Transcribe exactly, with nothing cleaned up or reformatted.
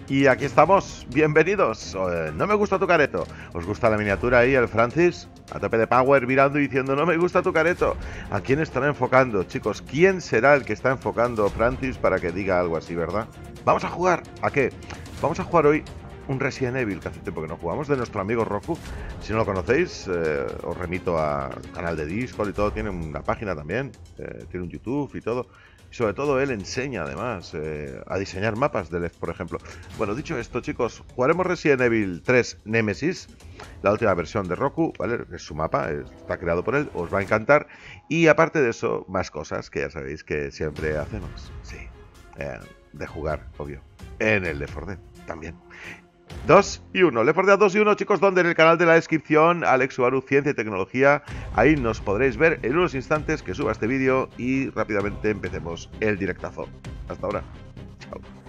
Y aquí estamos, bienvenidos. Eh, no me gusta tu careto. ¿Os gusta la miniatura ahí, el Francis? A tope de power, mirando y diciendo, no me gusta tu careto. ¿A quién estará enfocando, chicos? ¿Quién será el que está enfocando Francis para que diga algo así, verdad? Vamos a jugar. ¿A qué? Vamos a jugar hoy un Resident Evil, que hace tiempo que no jugamos, de nuestro amigo Roku. Si no lo conocéis, eh, os remito al canal de Discord y todo. Tiene una página también, eh, tiene un YouTube y todo. Y sobre todo él enseña además eh, a diseñar mapas de Left, por ejemplo. Bueno, dicho esto, chicos, jugaremos Resident Evil tres Nemesis, la última versión de Roku, ¿vale? Es su mapa, está creado por él, os va a encantar. Y aparte de eso, más cosas que ya sabéis que siempre hacemos. Sí, eh, de jugar, obvio. En el Left four Dead también. dos y uno, Left four Dead dos y uno, chicos, donde en el canal de la descripción, Alex Ubaru, Ciencia y Tecnología, ahí nos podréis ver en unos instantes que suba este vídeo y rápidamente empecemos el directazo. Hasta ahora. Chao.